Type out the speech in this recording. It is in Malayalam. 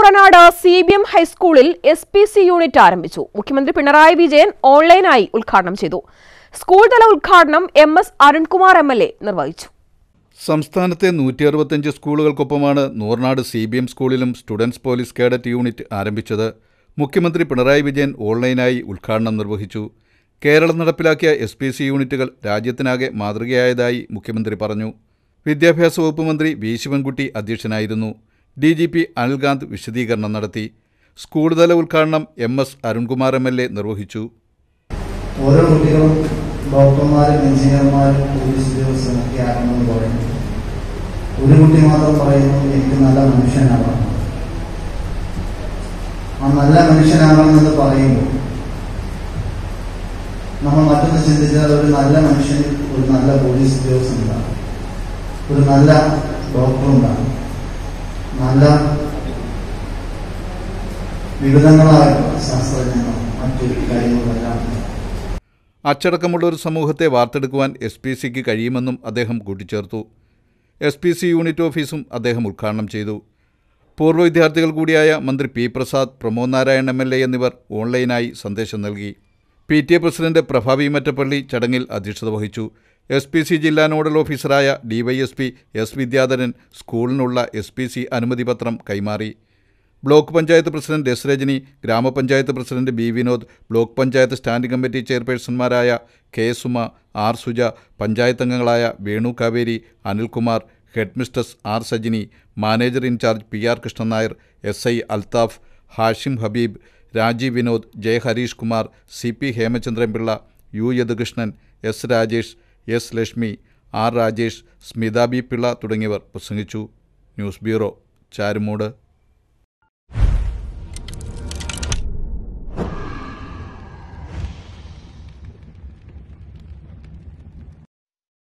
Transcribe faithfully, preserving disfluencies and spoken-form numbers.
nooranad C B M High Schoolil S P C unit ആരംഭിച്ചു. മുഖ്യമന്ത്രി പിണറായി വിജയൻ ഓൺലൈനായി ഉദ്ഘാടനം ചെയ്തു. സ്കൂൾ തല ഉദ്ഘാടനം M S Arunkumar M L A നിർവഹിച്ചു. സംസ്ഥാനത്തെ നൂറ്റി അറുപത്തഞ്ച് സ്കൂളുകൾക്കൊപ്പമാണ് nooranad സി ബി എം സ്കൂളിലും സ്റ്റുഡൻസ് പോലീസ് കേഡറ്റ് യൂണിറ്റ് ആരംഭിച്ചത്. മുഖ്യമന്ത്രി പിണറായി വിജയൻ ഓൺലൈനായി ഉദ്ഘാടനം നിർവഹിച്ചു. കേരളം നടപ്പിലാക്കിയ എസ് പി സി യൂണിറ്റുകൾ രാജ്യത്തിനാകെ മാതൃകയായതായി മുഖ്യമന്ത്രി പറഞ്ഞു. വിദ്യാഭ്യാസ വകുപ്പ് മന്ത്രി വി ശിവൻകുട്ടി അധ്യക്ഷനായിരുന്നു. ഡി ജി പി അനിൽകാന്ത് വിശദീകരണം നടത്തി. സ്കൂൾ തല ഉദ്ഘാടനം M S Arunkumar M L A നിർവഹിച്ചു. ഓരോ കുട്ടികളും ഡോക്ടർമാരും എഞ്ചിനീയർമാരും പോലീസ് ഉദ്യോഗസ്ഥരൊക്കെ ആകണമെന്ന് പറയുന്നു. ഒരു കുട്ടി മാത്രം പറയുന്നു എനിക്ക് നല്ല മനുഷ്യനാകണം. ആ നല്ല മനുഷ്യനാകണമെന്ന് പറയുമ്പോൾ നമ്മൾ മറ്റൊന്ന് ചിന്തിച്ചാൽ ഒരു നല്ല മനുഷ്യൻ ഒരു നല്ല പോലീസ് ഉദ്യോഗസ്ഥനുണ്ടാകും, ഒരു നല്ല ഡോക്ടറുണ്ടാകും, നല്ല വിവിധങ്ങളായ ശാസ്ത്രജ്ഞനോ മറ്റു കാര്യങ്ങളെല്ലാം. അച്ചടക്കമുള്ള ഒരു സമൂഹത്തെ വാർത്തെടുക്കുവാൻ എസ് പി സിക്ക് കഴിയുമെന്നും അദ്ദേഹം കൂട്ടിച്ചേർത്തു. എസ് പി സി യൂണിറ്റ് ഓഫീസും അദ്ദേഹം ഉദ്ഘാടനം ചെയ്തു. പൂർവ്വ വിദ്യാർത്ഥികൾ കൂടിയായ മന്ത്രി P Prasad, Pramod Narayan M L A എന്നിവർ ഓൺലൈനായി സന്ദേശം നൽകി. P T A president Prabhavi Mattappalli ചടങ്ങിൽ അധ്യക്ഷത വഹിച്ചു. എസ് പി സി ജില്ലാ നോഡൽ ഓഫീസറായ D Y S P S Vidyadharan സ്കൂളിനുള്ള എസ് പി സി അനുമതി പത്രം കൈമാറി. Block panchayat president S Rajani, ഗ്രാമപഞ്ചായത്ത് president B Vinod, block panchayat standing committee ചെയർപേഴ്സൺമാരായ കെ സുമ, ആർ സുജ, പഞ്ചായത്ത് അംഗങ്ങളായ Venu Kaveri, Anilkumar, head mistress R Sajini, manager incharge P R Krishnan Nair, S I Althaf, Hashim Habeeb, Rajeev Vinod, J Harish Kumar, C P Hemachandran Pillai, U Yadukrishnan, S Rajesh, S Lakshmi, R Rajesh, Smitha B Pillai തുടങ്ങിയവർ പ്രസംഗിച്ചു. News bureau, Charummood.